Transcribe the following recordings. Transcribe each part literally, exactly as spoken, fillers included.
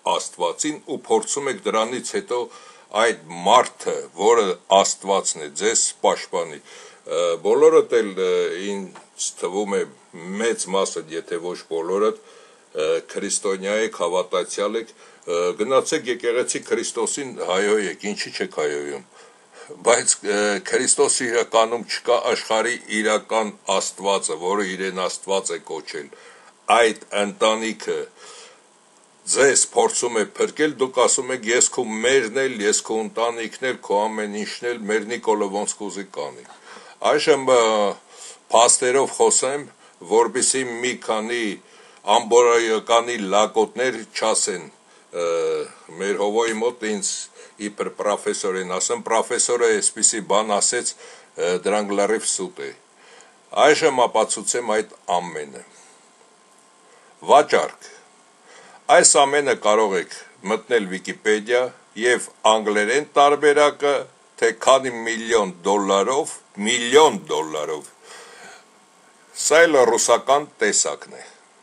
Աստվածին ու փորձում եք դրանից հետո այդ մարդը, որը Աստվածն է, ձեզ պաշտպանի։ Բոլորդ էլ ինձ թվում է մեծ մասը, եթե ոչ բոլորդ, քրիստոնյա եք, հավատացյալ եք, գնացեք եկեղեցի Քրիստոսին հայհոյեք, ինչի չեք հայհոյում, բայց Քրիստոսի իրականում չկա աշխարհի իրական Աստվածը, որը իրեն Աստված է կոչել, այդ ընտանիքը ձեզ փորձում է փրկել, դուք ասում եք ես քո մերն էլ, ես քո ընտանիքն էլ, քո ամեն ինչն էլ, մեր Նիկոլը ոնց կուզի կանի։ Այժմ փաստերով խոսեմ, որպեսզի մի քանի ամբողջականի լակոտներ չասեն մեր հովոյի մոտ ինձ իբր պրոֆեսոր են ասեմ, պրոֆեսորը այսպիսի բան ասեց, դրանք լրիվ սուտ է։ Այժմ ապացուցեմ այդ ամենը։ Վաճառք։ Այս ամենը կարող եք մտնել Վիկիպեդիա եւ անգլերեն տարբերակը, թե քանի միլիոն դոլարով, միլիոն դոլարով։ Սա էլ ռուսական տեսակն է։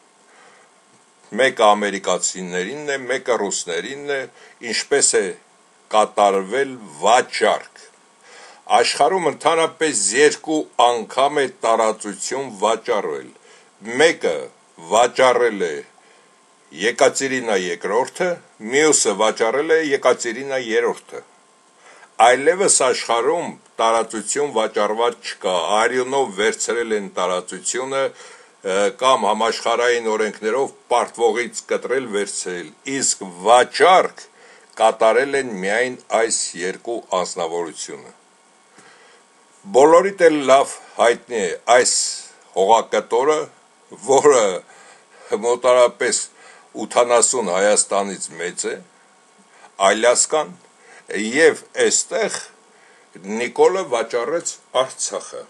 Մեկը ամերիկացիներինն է, մեկը ռուսներինն է, ինչպես է կատարվել վաճառք։ Աշխարհում ընդհանրապես երկու անգամ է տարածություն վաճառել։ Մեկը վաճառել է Եկատերինա երկրորդը, մյուսը վաճառել է Եկատերինա երրորդը։ Այլևս աշխարհում տարածություն վաճառված չկա, արյունով վերցրել են տարածությունը կամ համաշխարհային օրենքներով պարտվողից կտրել վերցրել, իսկ վաճառք կատարել են միայն այս երկու անձնավորությունը։ Բոլորիդ էլ լավ հայտնի է այս հողակտորը, որը մոտարապես ութանասուն Հայաստանից մեծ է, Ալյասկան, եւ այստեղ Նիկոլը վաճառեց Արցախը։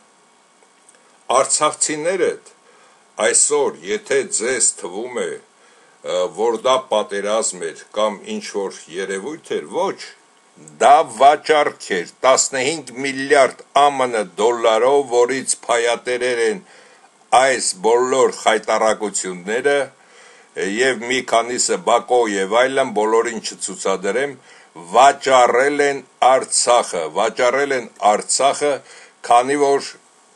Արցախցիները այսօր, եթե ձեզ թվում է, որ դա պատերազմ էր կամ ինչ-որ երևույթ էր, ոչ, դա վաճառք էր, տասնհինգ միլիարդ ԱՄՆ դոլարով, որից փայատերեր են այս բոլոր խայտառակությունները եւ մի քանիսը Բակո եւ այլն, բոլորին չցուցադրեմ, վաճառել են Արցախը, վաճառել են Արցախը, քանի որ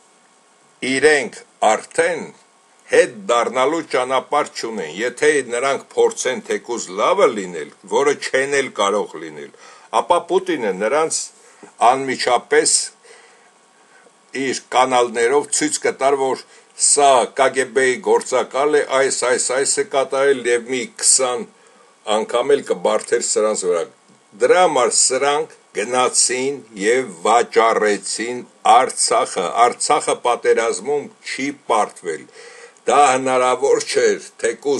իրենք արդեն հետ դառնալու ճանապարհ չունեն, եթե նրանք փորձեն թեկուզ լավը լինել, որը չեն էլ կարող լինել, ապա Պուտինը նրանց անմիջապես իր կանալներով ցույց կտար, որ սա Կ Գ B-ի գործակալ է, այս, այս, այս է կատարել եւ մի քսան անգամ էլ կբարթեր սրանց վրա։ Դրա համար սրանք գնացին եւ վաճառեցին Արցախը, Արցախը պատերազմում չի պարտվել, դա հնարավոր չէր, թեկուս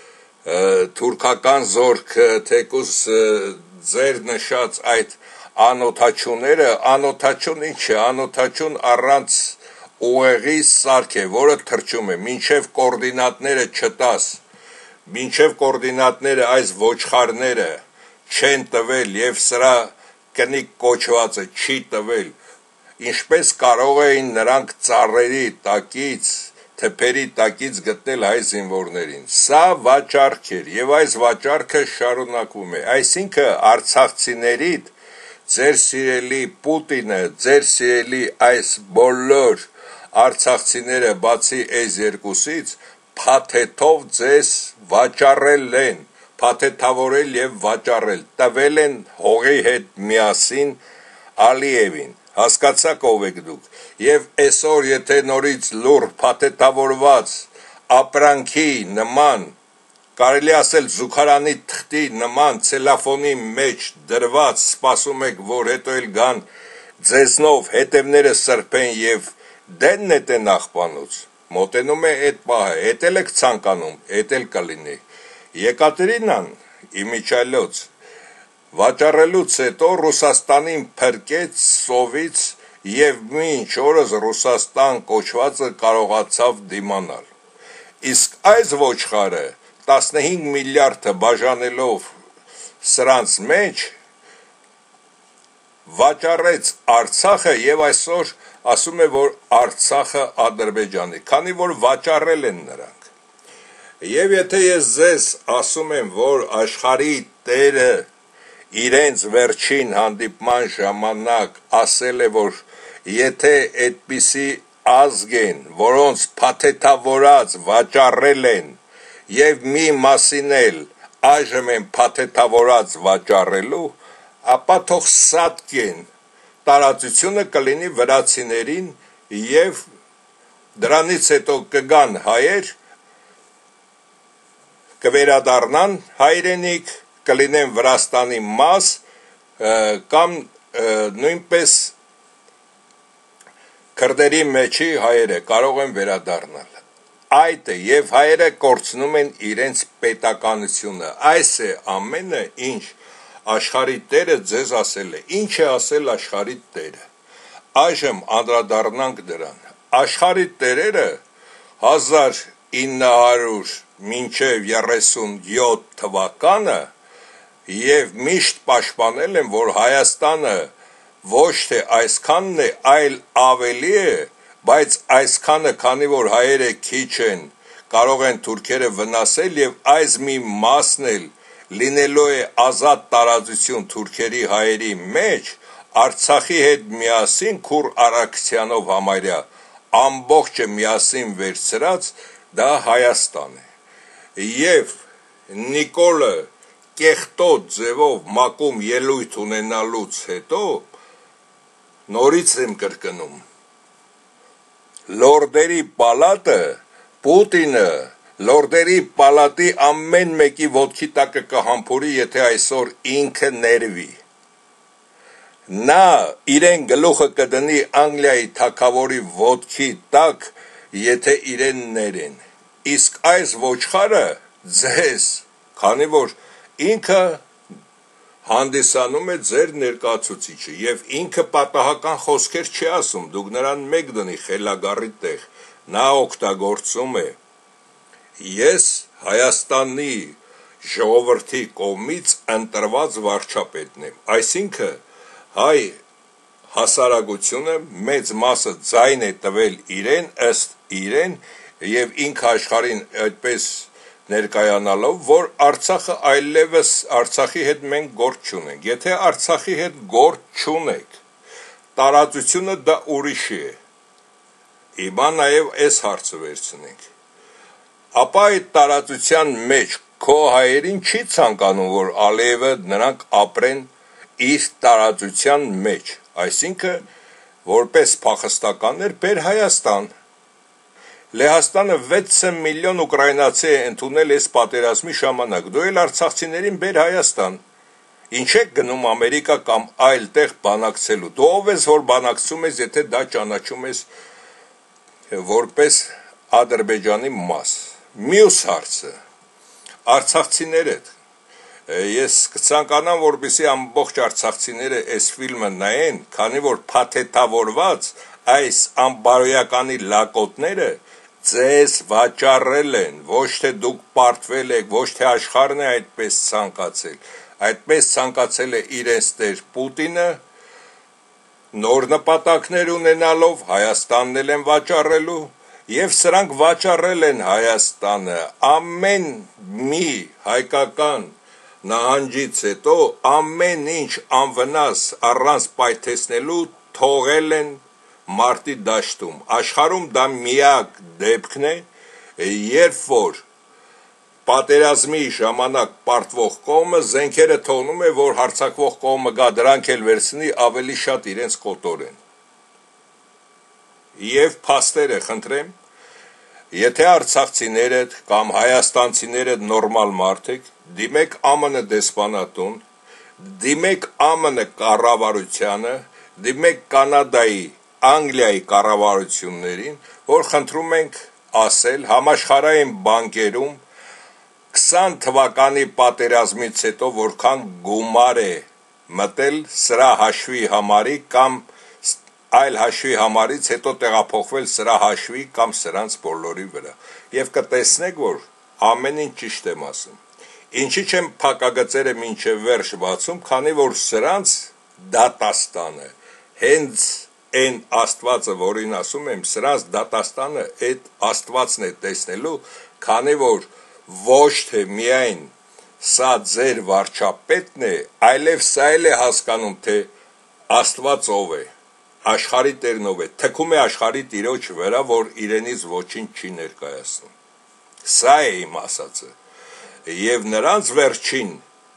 թուրքական զորքը, թեկուս ձեր նշած այդ անօթաչուները, անօթաչուն ինչ է, անօթաչուն առանց ուղեղի սարք է, որը թրջում է, մինչև կոորդինատները չտաս, մինչև կոորդինատները այս ոչխարները չեն տվել եւ սրա կնիկ կոչվածը չի տվել, ինչպես կարող էին նրանք ծառերի տակից, թփերի տակից գտնել հայ զինվորներին։ Սա վաճառք էր եւ այս վաճառքը շարունակվում է, այսինքն արցախցիներիդ ձեր սիրելի Պուտինը, ձեր սիրելի այս բոլոր արցախցիները բացի այս երկուսից փաթեթով ձեզ վաճառել են, փաթեթավորել եւ վաճառել, տվել են հողի հետ միասին Ալիևին, հասկացաք ով եք դուք, եւ այսօր եթե նորից լուր փաթեթավորված ապրանքի նման, կարելի ասել զուգարանի թղթի նման ցելոֆոնի մեջ դրված, սպասում եք, որ հետո էլ գան ձեզնով հետևները սրբեն եւ դեն նետեն աղբանոց, մոտենում է այդ պահը, էդ էլ եք ցանկանում, էդ էլ կլինի։ Եկատերինան իմիջիալոց վաճառելուց հետո Ռուսաստանին փրկեց սովից եւ մինչ օրս Ռուսաստան կոչվածը կարողացավ դիմանալ։ Իսկ այս ոչխարը տասնհինգ միլիարդը բաժանելով սրանց մեջ վաճառեց Արցախը եւ այսօր ասում է, որ Արցախը Ադրբեջանի, քանի որ վաճառել են նրանք։ Եվ եթե ես ձեզ ասում եմ, որ աշխարհի Տերը իրենց վերջին հանդիպման ժամանակ ասել է, որ եթե այդպիսի ազգ են, որոնց փաթեթավորած վաճառել են եւ մի մասին էլ այժմ են փաթեթավորած վաճառելու, ապա թող սատկեն, տարածությունը կլինի վրացիներին եւ դրանից հետո կգան հայեր, կվերադառնան հայրենիք, կլինեն Վրաստանի մաս կամ նույնպես քրդերի մեջի հայերը կարող են վերադառնալ։ Այդ է, եւ հայերը կորցնում են իրենց պետականությունը։ Այս է ամենը, ինչ աշխարհի Տերը ձեզ ասել է։ Ինչ է ասել աշխարհի Տերը։ Այժմ անդրադառնանք դրան։ Աշխարհի տերերը հազար ինը հարյուր մինչև երեսունյոթ թվականը եւ միշտ պաշտպանել են, որ Հայաստանը ոչ թե այսքանն է, այլ ավելի է, բայց այսքանը, քանի որ հայերը քիչ են, կարող են թուրքերը վնասել եւ այս մի մասն էլ լինելու է ազատ տարածություն թուրքերի հայերի մեջ, Արցախի հետ միասին Քուր Արաքսյանով համարյա ամբողջը միասին վերցրած դա Հայաստան է։ Եվ Նիկոլը կեղտոտ ձևով մակում ելույթ ունենալուց հետո նորից եմ կրկնում, լորդերի պալատը, Պուտինը, լորդերի պալատի ամեն մեկի ոտքի տակը կհամբուրի, եթե այսօր ինքը ներվի։ Նա իրեն գլուխը կդնի Անգլիայի թագավորի ոտքի տակ, եթե իրեն ներեն։ Իսկ այս ոչխարը ձեզ, քանի որ ինքը հանդիսանում է ձեր ներկայացուցիչը եւ ինքը պատահական խոսքեր չի ասում, դուք նրան մեկ դնի խելագարի տեղ, նա օգտագործում է ես Հայաստանի ժողովրդի կողմից ընտրված վարչապետն եմ, այսինքն հայ հասարակությունը մեծ մասը ձայն է տվել իրեն ըստ իրեն եւ ինքը աշխարհին այդպես ներկայանալով, որ Արցախը այլևս Արցախի հետ մենք գործ չունենք։ Եթե Արցախի հետ գործ չունենք, տարածությունը դա ուրիշ է։ Հիմա նաև այս հարցը վերցնենք։ Ապա այդ տարածության մեջ քո հայերին չի ցանկանում, որ Ալիևը նրանք ապրեն իր տարածության մեջ, այսինքն որպես փախստականներ բեր Հայաստան։ Լեհաստանը վեց միլիոն ուկրաինացի է ընդունել այս պատերազմի ժամանակ, դու էլ արցախցիներին բեր Հայաստան, ինչ եք գնում Ամերիկա կամ այլ տեղ բանակցելու, դու ով ես, որ բանակցում ես, եթե դա ճանաչում ես որպես Ադրբեջանի մաս։ Մյուս հարցը, արցախցիները, ես կցանկանամ, որպեսզի ամբողջ արցախցիները այս ֆիլմը նայեն, քանի որ փաթեթավորված այս անբարոյականի լակոտները ձեզ վաճառել են, ոչ թե դուք պարտվել եք, ոչ թե աշխարհն է այդպես ցանկացել, այդպես ցանկացել է իրենց տեր Պուտինը, նոր նպատակներ ունենալով Հայաստանն էլ են վաճառելու, եւ սրանք վաճառել են Հայաստանը ամեն մի հայկական նահանջից հետո ամեն ինչ անվնաս առանց պայթեցնելու թողել են մարտի դաշտում, աշխարհում դա միակ դեպքն է, երբ որ պատերազմի ժամանակ պարտվող կողմը զենքերը թողնում է, որ հարձակվող կողմը գա դրանք էլ վերցնի ավելի շատ իրենց կոտորեն։ Եվ փաստերը խնդրեմ, եթե արցախցիները կամ հայաստանցիները նորմալ մարդ եք, դիմեք ԱՄՆ դեսպանատուն, դիմեք ԱՄՆ կառավարությանը, դիմեք Կանադայի Անգլիայի կառավարություններին, որ խնդրում ենք ասել համաշխարհային բանկերում քսան թվականի պատերազմից հետո որքան գումար է մտել սրա հաշվի համարի կամ այլ հաշվի համարից հետո տեղափոխվել սրա հաշվի կամ սրանց բոլորի վրա եւ կտեսնեք, որ ամեն ինչ ճիշտ եմ ասում։ Ինչի՞ չեմ փակագծերը մինչև վերջ բացում, քանի որ սրանց դատաստանը հենց այն Աստվածը, որին ասում եմ, սրանց դատաստանը այդ Աստվածն է տեսնելու, քանի որ ոչ թե միայն սա ձեր վարչապետն է, այլև սա էլ է հասկանում, թե Աստված ով է, աշխարհի Տերն ով է, թքում է աշխարհի Տիրոջ վրա, որ իրենից ոչինչ չի ներկայացնում։ Սա է իմ ասածը։ Եվ նրանց վերջին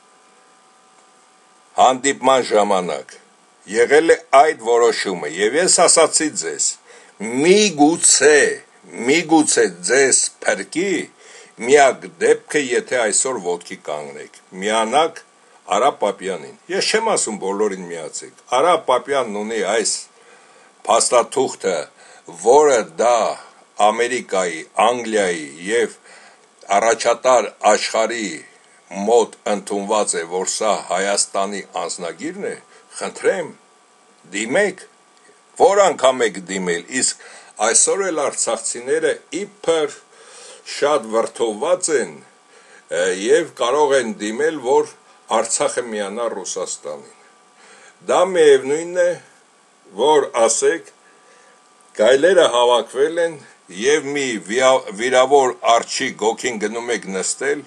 հանդիպման ժամանակ եղել է այդ որոշումը, եւ ես ասացի ձեզ, միգուցե, միգուցե ձեզ փրկի միակ դեպքը, եթե այսօր ոտքի կանգնեք, միանաք Արա Պապյանին։ Ես չեմ ասում բոլորին միացեք։ Արա Պապյանն ունի այս փաստաթուղթը, որը դա Ամերիկայի, Անգլիայի եւ առաջատար աշխարհի մոտ ընդունված է, որ սա Հայաստանի անձնագիրն է, խնդրեմ, դիմեք, որ անգամ եք դիմել, իսկ այսօր էլ արցախցիները իբր շատ վրդովված են եւ կարող են դիմել, որ Արցախը միանա Ռուսաստանին։ Դա միևնույնն է, որ ասեք, գայլերը հավաքվել են եւ մի վիրավոր արջի գոքին գնում եք նստել,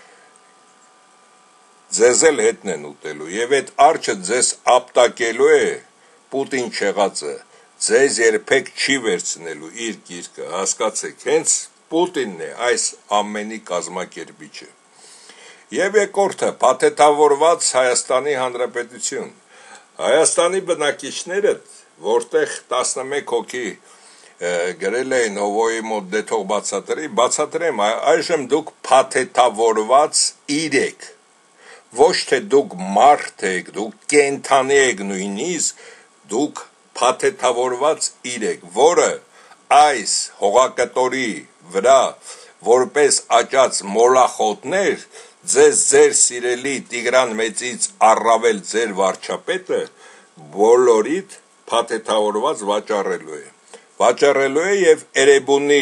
ձեզ էլ հետն են ուտելու, եւ այդ արջը ձեզ ապտակելու է Պուտին չեղածը, ձեզ երբեք չի վերցնելու իր գիրկը, հասկացեք, հենց Պուտինն է այս ամենի կազմակերպիչը։ Եվ երկրորդը, փաթեթավորված Հայաստանի Հանրապետություն։ Հայաստանի բնակիչները, որտեղ տասնմեկ հոգի գրել էին Հովոյի մոտ դե թող բացատրի, բացատրեմ, այժմ դուք փաթեթավորված իր եք, ոչ թե դուք մարդ եք, դուք կենդանի եք նույնիսկ, դուք փաթեթավորված իր եք, որը այս հողակտորի վրա որպես աճած մոլախոտներ ձեզ ձեր սիրելի Տիգրան Մեծից առավել ձեր վարչապետը բոլորիդ փաթեթավորված վաճառելու է։ Վաճառելու է եւ Էրեբունի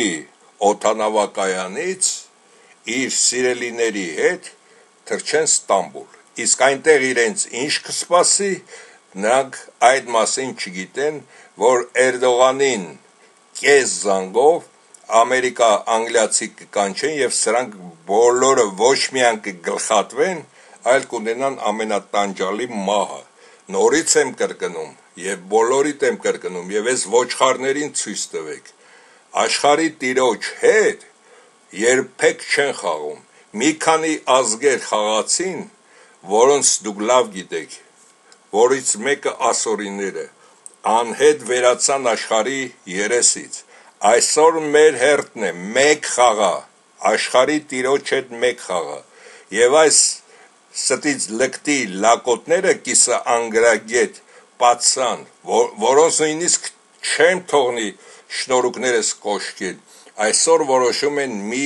օդանավակայանից իր սիրելիների հետ թռչեն Ստամբուլ։ Իսկ այնտեղ իրենց ինչ կսպասի, նրանք այդ մասին չգիտեն, որ Էրդողանին կես զանգով Ամերիկա անգլիացի կկանչեն եւ սրանք բոլորը ոչ միայն կգլխատվեն, այլ կունենան ամենատանջալի մահը։ Նորից եմ կրկնում եւ բոլորիդ եմ կրկնում եւ այս ոչխարներին ցույց տվեք։ Աշխարհի Տիրոջ հետ երբեք չեն խաղում։ Մի քանի ազգեր խաղացին, որոնց դուք լավ գիտեք, որից մեկը ասորիները անհետ վերացան աշխարհի երեսից։ Այսօր մեր հերթն է մեկ խաղա, աշխարհի Տիրոջ հետ մեկ խաղա, եւ այս ստից լկտի լակոտները կիսը անգրագետ պատսան, որ, որոնց նույնիսկ չեմ թողնի շնորհուկներս կոշկել, այսօր որոշում են մի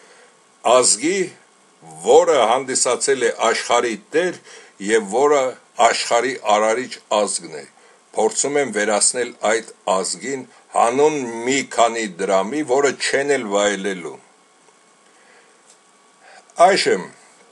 ազգի, որը հանդիսացել է աշխարհի տեր եւ որը աշխարհի արարիչ ազգն է, փորձում են վերացնել այդ ազգին հանուն մի քանի դրամի, որը չեն էլ վայելելու։ Այժմ,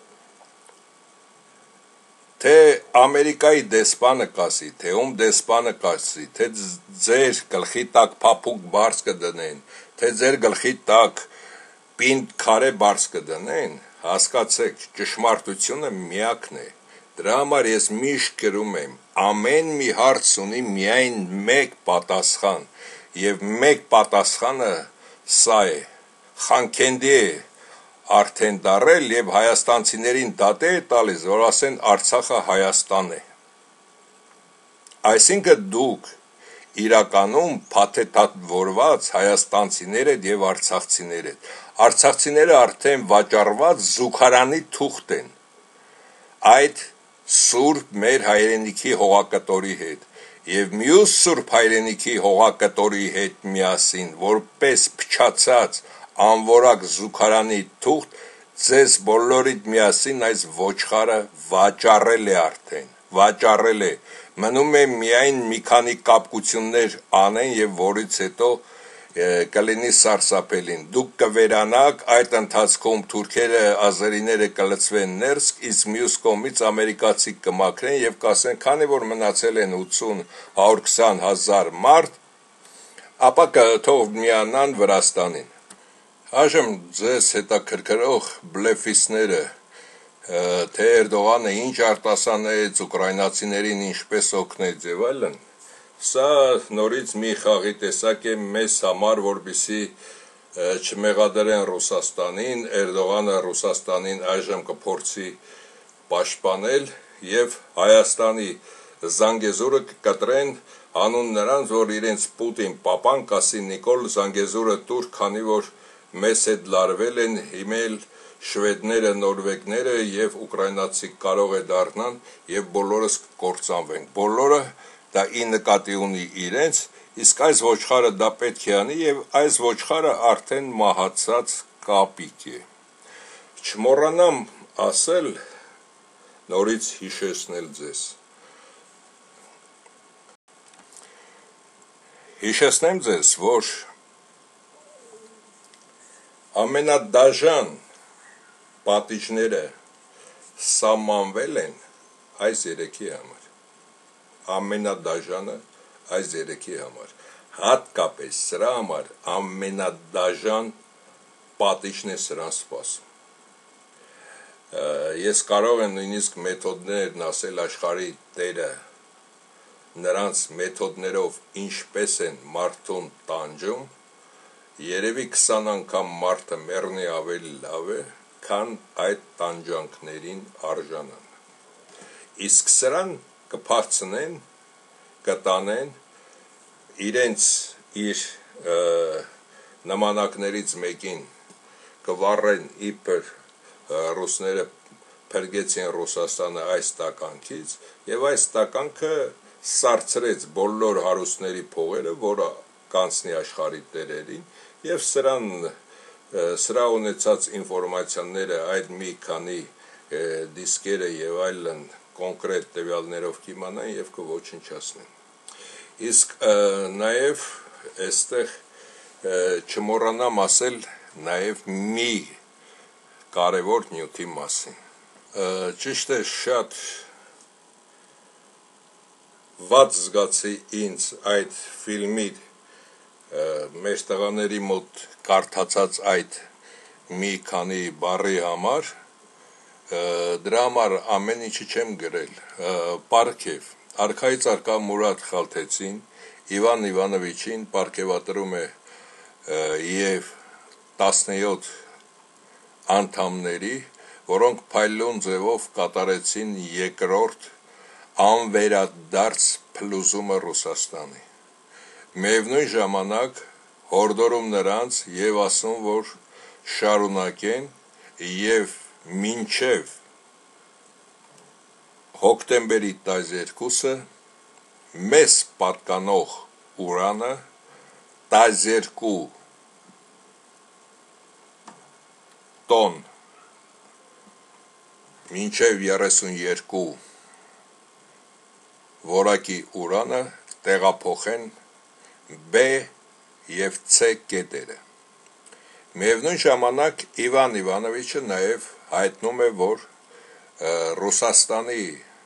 թե Ամերիկայի դեսպանը կասի, թե ում դեսպանը կասի, թե ձեր գլխի տակ փափուկ բարձ կդնեն, թե ձեր գլխի տակ պինդ քարե բարձ կդնեն, հասկացեք, ճշմարտությունը միակն է։ Դրա համար ես միշտ գրում եմ, ամեն մի հարց ունի միայն մեկ պատասխան, եւ մեկ պատասխանը սա է, Խանքենդի է արդեն դարել եւ հայաստանցիներին դատե է տալիս, որ ասեն Արցախը Հայաստան է։ Այսինքն դուք իրականում փաթեթավորված հայաստանցիներ եք եւ արցախցիներ եք։ Արցախցիները արդեն վաճառված զուգարանի թուղթ են այդ սուրբ մեր հայրենիքի հողակտորի հետ եւ մյուս սուրբ հայրենիքի հողակտորի հետ միասին, որպես փչացած անորակ զուգարանի թուղթ, ձեզ բոլորիդ միասին այս ոչխարը վաճառել է արդեն, վաճառել է, մնում է միայն մի քանի կապկություններ անեն եւ որից հետո կլինի սարսափելին, դուք կվերանաք, այդ ընթացքում թուրքերը, ազերիները կլցվեն ներս, իսկ մյուս կողմից ամերիկացի կմաքրեն եւ կասեն, քանի որ մնացել են ութսուն հարյուր քսան հազար մարդ, ապա կթող միանան Վրաստանին։ Այժմ ձեզ հետաքրքրող բլեֆիստները, թե Էրդողանը ինչ արտասանեց, ուկրաինացիներին ինչպես օգնեց եւ այլն, սա նորից մի խաղի տեսակ է մեզ համար, որպեսզի չմեղադրեն Ռուսաստանին, Էրդողանը Ռուսաստանին այժմ կփորձի պաշտպանել եւ Հայաստանի Զանգեզուրը կկտրեն հանուն նրանց, որ իրենց Պուտին պապան կասի Նիկոլ Զանգեզուրը տուր, քանի որ մեզ հետ լարվել են, հիմել շվեդները, նորվեգները եւ ուկրաինացի կարող է դառնան եւ բոլորս կկործանվենք։ Բոլորը դա ի նկատի ունի իրենց, իսկ այս ոչխարը դա պետք է անի եւ այս ոչխարը արդեն մահացած կապիկ է։ Չմոռանամ ասել, նորից հիշեցնել ձեզ։ Հիշեցնեմ ձեզ, որ ամենադաժան պատիժները սահմանվել են այս երեքի համար, ամենադաժանը այս երեքի համար, հատկապես սրա համար ամենադաժան պատիժն է սրան սպասում։ Ես կարող եմ նույնիսկ մեթոդներն ասել աշխարհի տերը, նրանց մեթոդներով ինչպես են մարդուն տանջում, երևի քսան անգամ մարդը մեռնի ավելի լավ է, քան այդ տանջանքներին արժանան։ Իսկ սրան կփախցնեն, կտանեն, իրենց իր նմանակներից մեկին կվառեն իբր ռուսները փրկեցին Ռուսաստանը այս տականքից, եւ այս տականքը սարցրեց բոլոր հարուստների փողերը, որը կանցնի աշխարհի տերերին, եւ սրան սրա ունեցած ինֆորմացիաները, այդ մի քանի դիսկերը եւ այլն կոնկրետ տվյալներով կիմանան եւ կոչնչացնեն։ Իսկ նաեւ այստեղ չմոռանամ ասել նաեւ մի կարևոր նյութի մասին։ Ճիշտ է, շատ վատ զգացի ինձ այդ ֆիլմի մեր տղաների մոտ կարդացած այդ մի քանի բառի համար, դրա համար ամեն ինչի չեմ գրել, պարգև, արքայից արկա Մուրադ Խալթեցին, Իվան Իվանովիչին պարգևատրում է եւ տասնյոթ անդամների, որոնք փայլուն ձևով կատարեցին երկրորդ անվերադարձ փլուզումը Ռուսաստանի։ Միևնույն ժամանակ հորդորում նրանց եւ ասում, որ շարունակեն եւ մինչեւ հոկտեմբերի տասներկուսը մեզ պատկանող ուրանը տասներկու տոն մինչեւ երեսունյերկու որակի ուրանը տեղափոխեն B եւ C կետերը։ Միևնույն ժամանակ Իվան Իվանովիչը նաեւ հայտնում է, որ Ռուսաստանի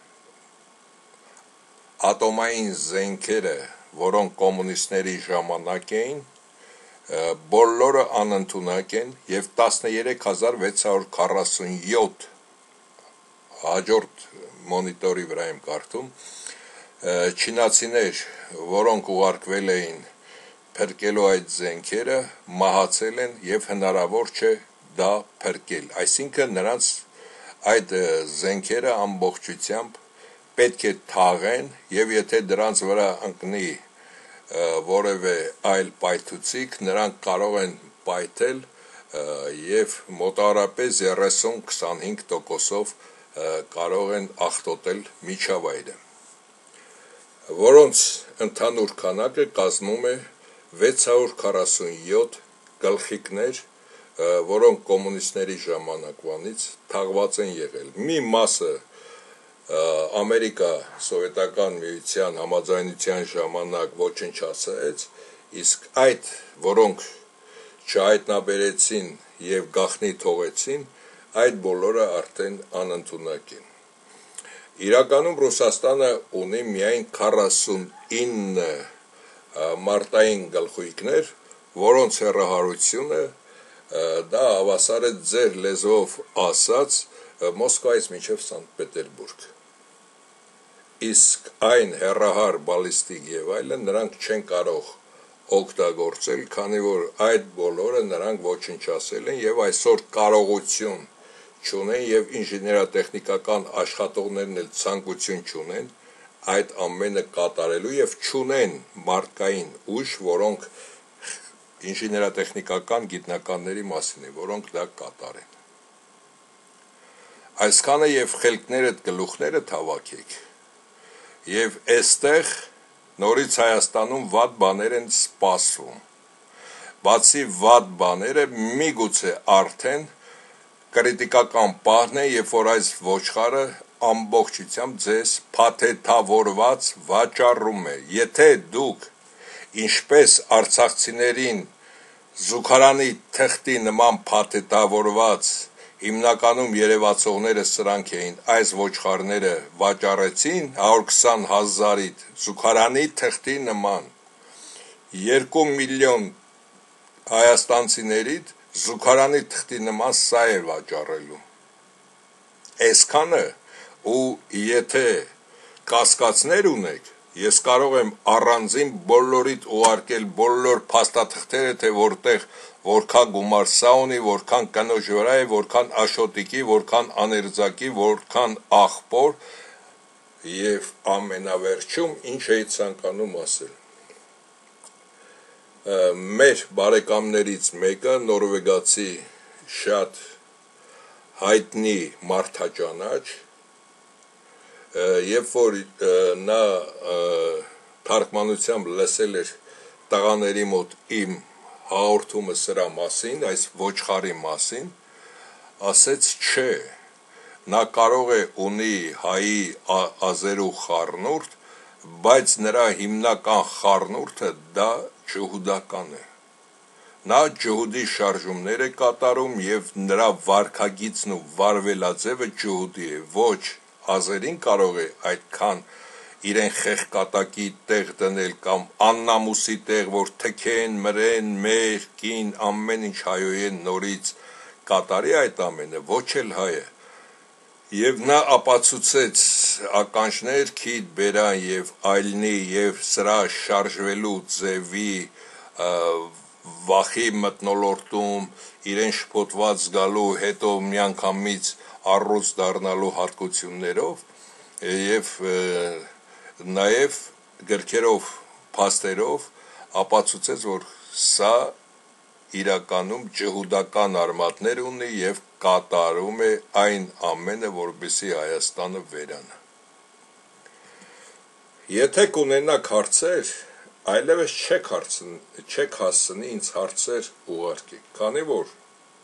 ատոմային զենքերը, որոնք կոմունիստների ժամանակ էին, բոլորը անընդունակ են եւ տասներեք հազար վեց հարյուր քառասունյոթ հաջորդ մոնիտորի վրա եմ կարդում չինացիներ, որոնք ուղարկվել էին փրկելու այդ զենքերը, մահացել են եւ հնարավոր չէ դա փրկել։ Այսինքն նրանց այդ զենքերը ամբողջությամբ պետք է թաղեն եւ եթե դրանց վրա ընկնի որևէ այլ պայթուցիկ, նրանք կարող են պայթել եւ մոտավորապես երեսուն քսանհինգ տոկոսով կարող են աղտոտել միջավայրը, որոնց ընդհանուր քանակը կազմում է վեց հարյուր քառասունյոթ գլխիկներ, որոնք կոմունիստների ժամանակվանից թաղված են եղել։ Մի մասը Ամերիկա սովետական միության համաձայնության ժամանակ ոչնչացրեց, իսկ այդ, որոնք չհայտնաբերեցին եւ գաղտնի թողեցին, այդ բոլորը արդեն անընդունակ են։ Իրականում Ռուսաստանը ունի միայն քառասունինը մարտային գլխույկներ, որոնց հեռահարությունը դա հավասար է ձեր լեզվով ասած Մոսկվայից մինչև Սանկտ Պետերբուրգ։ Իսկ այն հեռահար բալիստիկ եւ այլն նրանք չեն կարող օգտագործել, քանի որ այդ բոլորը նրանք ոչնչացել են եւ այսօր կարողություն չունեն եւ ինժեներատեխնիկական աշխատողներն էլ ցանկություն չունեն այդ ամենը կատարելու եւ չունեն մարդկային ուժ, որոնք ինժեներատեխնիկական գիտնականների մասին է, որոնք դա կատարեն։ Այսքանը եւ խելքներդ գլուխներդ հավաքեք եւ այստեղ նորից Հայաստանում վատ բաներ են սպասվում։ Բացի վատ բաները միգուցե արդեն կրիտիկական պահն է, երբ որ այս ոչխարը ամբողջությամբ ձեզ փաթեթավորված վաճառում է։ Եթե դուք ինչպես արցախցիներին զուգարանի թղթի նման փաթեթավորված հիմնականում երևացողները սրանք էին, այս ոչխարները վաճառեցին հարյուր քսան հազարից զուգարանի թղթի նման երկու միլիոն հայաստանցիներից զուգարանի թղթի նման սա էր վաճառելու։ Այսքանը ու եթե կասկածներ ունեք, ես կարող եմ առանձին բոլորիդ ուղարկել բոլոր փաստաթղթերը, թե որտեղ որքան գումար սա ունի, որքան կնոջ վրա է, որքան աշոտիկի, որքան աներձակի, որքան աղբոր եւ ամենավերջում ինչ էի ցանկանում ասել։ Մեր բարեկամներից մեկը նորվեգացի շատ հայտնի մարդաճանաչ, երբ որ նա թարգմանությամբ լսել էր տղաների մոտ իմ հաղորդումը սրա մասին, այս ոչխարի մասին, ասեց չէ, նա կարող է ունի հայի ազերու խառնուրդ, բայց նրա հիմնական խառնուրդը դա ջհուդական է։ Նա ջհուդի շարժումներ է կատարում եւ նրա վարքագիծն ու վարվելաձևը ջհուդի է, ոչ ազերին կարող է այդքան իրեն խեղկատակի տեղ դնել կամ աննամուսի տեղ, որ թքեն, մրեն, մեր, կին, ամեն ինչ հայոյեն նորից կատարի այդ ամենը, ոչ էլ հայը։ Եվ նա ապացուցեց ականջներ, քիթ, բերան եւ այլնի եւ սրա շարժվելու ձևի վախի մտնոլորտում, իրեն շփոթված զգալու, հետո միանգամից առուց դառնալու հատկություններով եւ նաեւ գրքերով, փաստերով ապացուցեց, որ սա իրականում ջհուդական արմատներ ունի եւ կատարում է այն ամենը, որպեսզի Հայաստանը վերանա։ Եթե կունենաք հարցեր, այլևս չեք հարցնի, չեք հասցնի ինձ հարցեր ուղարկեք, քանի որ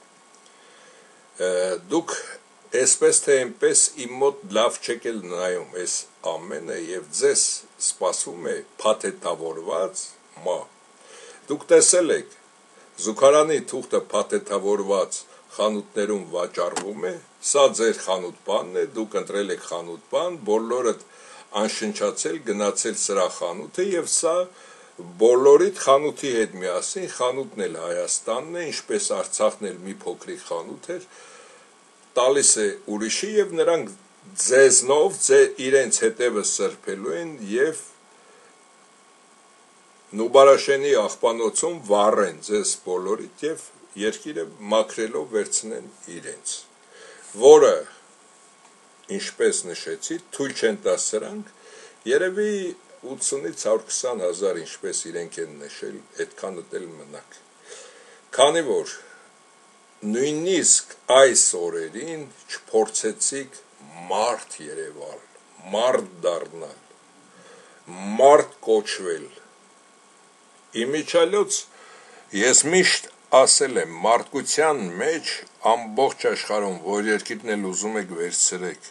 դուք այսպես թե այնպես իմ մոտ լավ չեք էլ նայում այս ամենը եւ ձեզ սպասում է փաթեթավորված մա։ Դուք տեսել եք զուգարանի թուղթը փաթեթավորված խանութներում վաճառվում է, սա ձեր խանութ բանն է, դուք ընտրել եք խանութ բան, բոլորդ անշնչացել, գնացել սրա խանութը եւ սա բոլորիդ խանութի հետ միասին, խանութն էլ Հայաստանն է, ինչպես Արցախն էլ մի փոքրիկ խանութ էր, տալիս է ուրիշի եւ նրանք ձեզնով իրենց հետևը սրբելու են եւ Նուբարաշենի աղբանոցում վառեն ձեզ բոլորիդ եւ երկիրը մաքրելով վերցնեն իրենց, որը ինչպես նշեցի, թույլ չեն տա սրանք, երևի ութսունից հարյուր քսան հազար ինչպես իրենք են նշել, այդքանը դել մնաք։ Քանի որ նույնիսկ այս օրերին չփորձեցիք մարդ երևալ, մարդ դառնալ, մարդ կոչվել։ Իմիջիալոց ես միշտ ասել եմ, մարդկության մեջ ամբողջ աշխարհում, որ երկիրն էլ ուզում եք վերցրեք,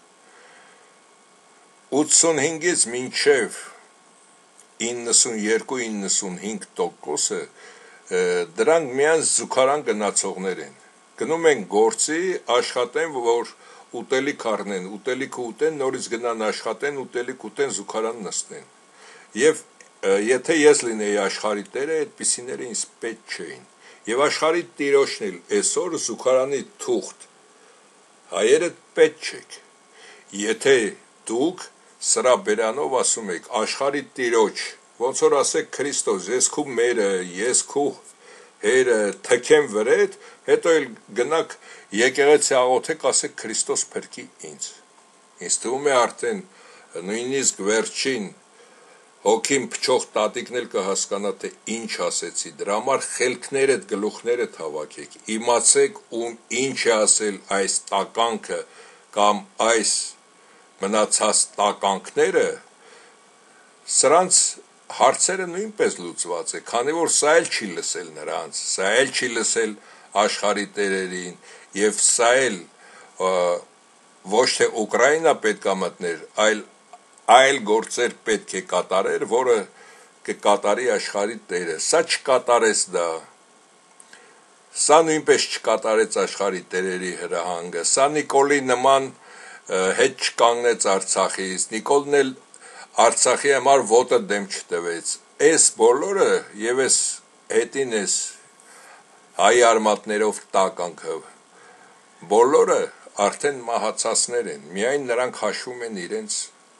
ութսունհինգից մինչև իննսունյոթ իննսունհինգ տոկոսը դրանք միայն զուգարան գնացողներ են, գնում են գործի, աշխատեն, որ ուտելիք առնեն, ուտելիքը ուտեն, նորից գնան աշխատեն, ուտելիք ուտեն, զուգարան նստեն։ Եվ եթե ես լինեի աշխարհի տերը, այդպիսիները ինձ պետք չէին։ եւ աշխարհի տիրոջն էլ այսօր զուգարանի թուղթ հայերը պետք չեք, եթե դուք սրա բերանով ասում եք աշխարհի տիրոջ, ոնց որ ասեք Քրիստոս, ես քու մերը, ես քու հերը թքեմ վրեդ, հետո էլ գնաք եկեղեցի աղոթեք, ասեք Քրիստոս փրկի ինձ։ Ինձ թվում է արդեն նույնիսկ վերջին հոգին փչող տատիկն էլ կհասկանա, թե ինչ ասեցի, դրա համար խելքներդ, գլուխներդ հավաքեք, իմացեք ում ինչ է ասել այս տականքը կամ այս մնացած տականքները, սրանց հարցերը նույնպես լուծված է, քանի որ սա էլ չի լսել նրանց, սա էլ չի լսել աշխարհի տերերին, եւ սա էլ ոչ թե Ուկրաինա պետք է մտներ, այլ այլ գործեր պետք է կատարեր, որը կկատարի աշխարհի տերը, սա չկատարեց դա, սա նույնպես չկատարեց աշխարհի տերերի հրահանգը, սա Նիկոլի նման հետ չկանգնեց Արցախից, Նիկոլն էլ Արցախի համար ոտը դեմ չտվեց, այս բոլորը եւ այս հետին այս հայ արմատներով տականքը, բոլորը արդեն մահացածներ են, միայն նրանք հաշվում են իրենց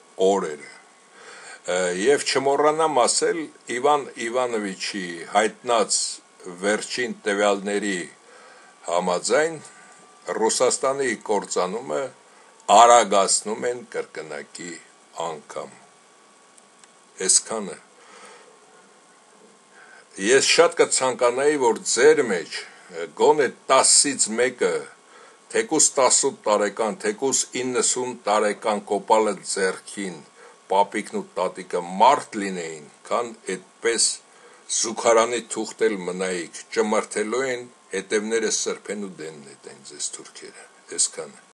օրերը եւ չմոռանամ ասել Իվան Իվանովիչի հայտնած վերջին տվյալների համաձայն Ռուսաստանի կործանումը արագացնում են կրկնակի անգամ այսքանը ես շատ կցանկանայի որ ձեր մեջ գոնե տասից մեկը թեկուս տասութ տարեկան, թեկուս իննսուն տարեկան կոպալը ձեռքին, պապիկն ու տատիկը մարդ լինեին, քան այդպես զուգարանի թուղթել մնայիք, ճմրթելու են հետևները սրբեն ու դեն նետեն ձեզ թուրքերը, այսքանը